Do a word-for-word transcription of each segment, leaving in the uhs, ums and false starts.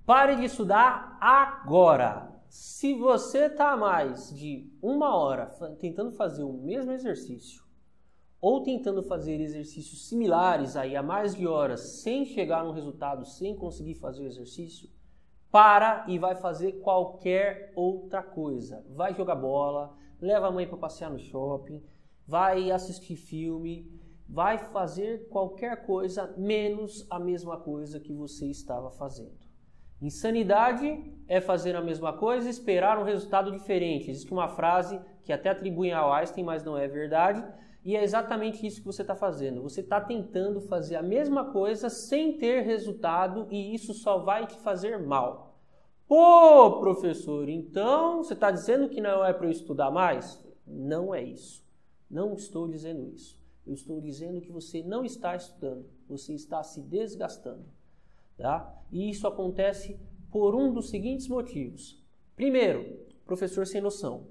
Pare de estudar agora. Se você está há mais de uma hora tentando fazer o mesmo exercício ou tentando fazer exercícios similares aí a mais de horas sem chegar no resultado, sem conseguir fazer o exercício, para e vai fazer qualquer outra coisa. Vai jogar bola, leva a mãe para passear no shopping, vai assistir filme, vai fazer qualquer coisa menos a mesma coisa que você estava fazendo. Insanidade é fazer a mesma coisa e esperar um resultado diferente. Existe uma frase que até atribuem ao Einstein, mas não é verdade, e é exatamente isso que você está fazendo. Você está tentando fazer a mesma coisa sem ter resultado e isso só vai te fazer mal. Pô, professor, então você está dizendo que não é para eu estudar mais? Não é isso. Não estou dizendo isso. Eu estou dizendo que você não está estudando. Você está se desgastando. Tá? E isso acontece por um dos seguintes motivos. Primeiro, professor sem noção.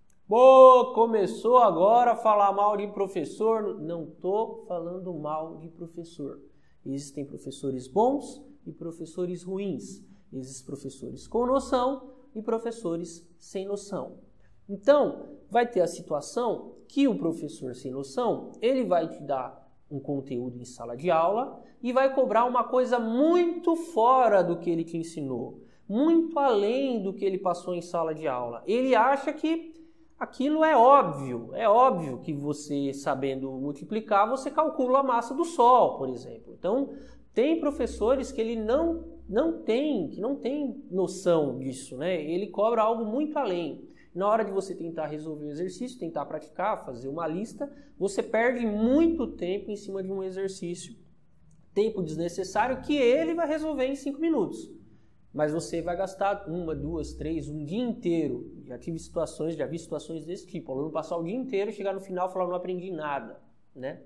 Pô, começou agora a falar mal de professor. Não estou falando mal de professor. Existem professores bons e professores ruins. Existem professores com noção e professores sem noção. Então, vai ter a situação que o professor sem noção, ele vai te dar um conteúdo em sala de aula e vai cobrar uma coisa muito fora do que ele te ensinou, muito além do que ele passou em sala de aula. Ele acha que aquilo é óbvio, é óbvio que você, sabendo multiplicar, você calcula a massa do Sol, por exemplo. Então, tem professores que ele não, não tem, que não tem noção disso, né? Ele cobra algo muito além. Na hora de você tentar resolver o exercício, tentar praticar, fazer uma lista, você perde muito tempo em cima de um exercício, tempo desnecessário que ele vai resolver em cinco minutos. Mas você vai gastar uma, duas, três, um dia inteiro. Já tive situações, já vi situações desse tipo. O aluno passar o dia inteiro, chegar no final e falar, não aprendi nada, né?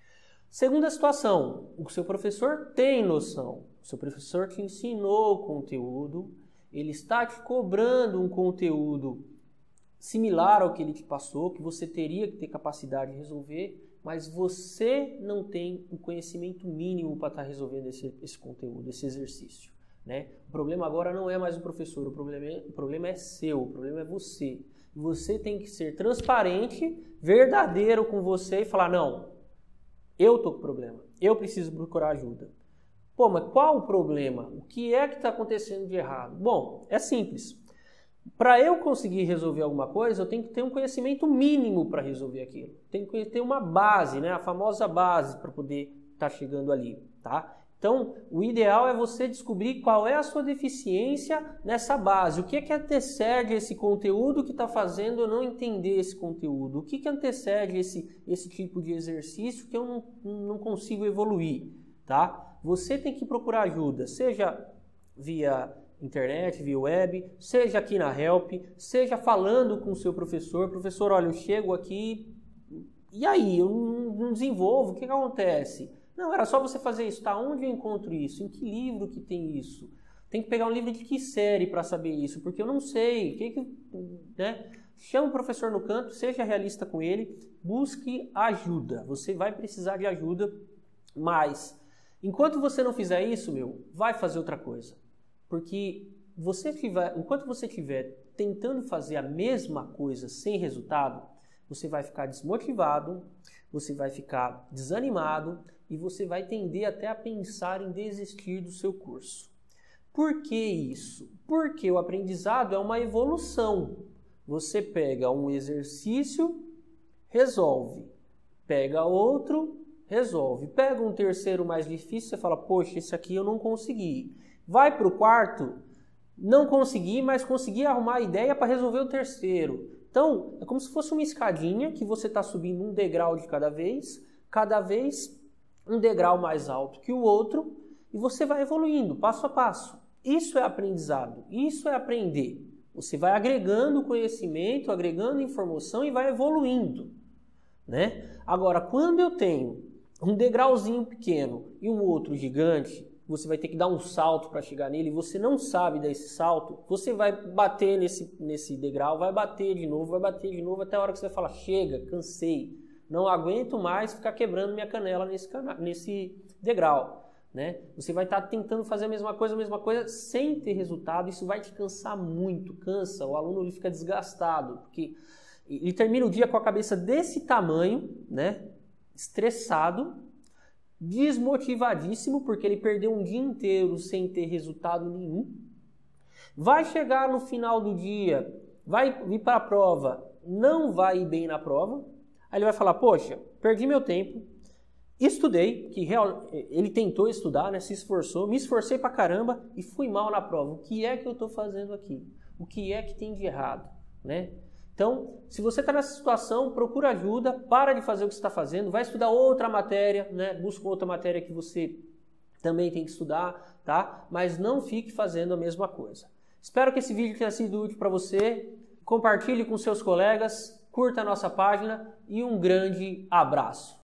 Segunda situação, o seu professor tem noção. O seu professor te ensinou o conteúdo, ele está te cobrando um conteúdo similar ao que ele te passou, que você teria que ter capacidade de resolver, mas você não tem o conhecimento mínimo para estar resolvendo esse, esse conteúdo, esse exercício, né? O problema agora não é mais o professor, o problema é, o problema é seu, o problema é você. Você tem que ser transparente, verdadeiro com você e falar, não, eu estou com problema, eu preciso procurar ajuda. Pô, mas qual o problema? O que é que está acontecendo de errado? Bom, é simples. Para eu conseguir resolver alguma coisa, eu tenho que ter um conhecimento mínimo para resolver aquilo. Tem que ter uma base, né? A famosa base para poder estar chegando ali, tá? Então, o ideal é você descobrir qual é a sua deficiência nessa base. O que é que antecede esse conteúdo que está fazendo eu não entender esse conteúdo? O que que antecede esse, esse tipo de exercício que eu não, não consigo evoluir, tá? Você tem que procurar ajuda, seja via internet, via web, seja aqui na Help, seja falando com o seu professor. Professor, olha, eu chego aqui, e aí? Eu não desenvolvo, o que que acontece? Não, era só você fazer isso. Tá, onde eu encontro isso? Em que livro que tem isso? Tem que pegar um livro de que série para saber isso, porque eu não sei. Que que, né? Chama o professor no canto, seja realista com ele, busque ajuda. Você vai precisar de ajuda, mas enquanto você não fizer isso, meu, vai fazer outra coisa. Porque você tiver, enquanto você estiver tentando fazer a mesma coisa sem resultado, você vai ficar desmotivado, você vai ficar desanimado e você vai tender até a pensar em desistir do seu curso. Por que isso? Porque o aprendizado é uma evolução. Você pega um exercício, resolve. Pega outro, resolve. Pega um terceiro mais difícil, você fala, poxa, esse aqui eu não consegui. Vai para o quarto, não consegui, mas consegui arrumar a ideia para resolver o terceiro. Então, é como se fosse uma escadinha que você está subindo um degrau de cada vez, cada vez um degrau mais alto que o outro, e você vai evoluindo, passo a passo. Isso é aprendizado, isso é aprender. Você vai agregando conhecimento, agregando informação e vai evoluindo, né? Agora, quando eu tenho um degrauzinho pequeno e um outro gigante, você vai ter que dar um salto para chegar nele, e você não sabe dar esse salto, você vai bater nesse, nesse degrau, vai bater de novo, vai bater de novo, até a hora que você fala, chega, cansei, não aguento mais ficar quebrando minha canela nesse, cana nesse degrau, né? Você vai estar tentando fazer a mesma coisa, a mesma coisa, sem ter resultado. Isso vai te cansar muito, cansa. O aluno ele fica desgastado, porque ele termina o dia com a cabeça desse tamanho, né? Estressado, desmotivadíssimo, porque ele perdeu um dia inteiro sem ter resultado nenhum. Vai chegar no final do dia, vai vir para a prova, não vai ir bem na prova. Aí ele vai falar, poxa, perdi meu tempo, estudei, que real, ele tentou estudar, né, se esforçou, me esforcei pra caramba e fui mal na prova. O que é que eu estou fazendo aqui? O que é que tem de errado, né? Então, se você está nessa situação, procura ajuda, para de fazer o que você está fazendo, vai estudar outra matéria, né? Busca outra matéria que você também tem que estudar, tá? Mas não fique fazendo a mesma coisa. Espero que esse vídeo tenha sido útil para você. Compartilhe com seus colegas, curta a nossa página e um grande abraço.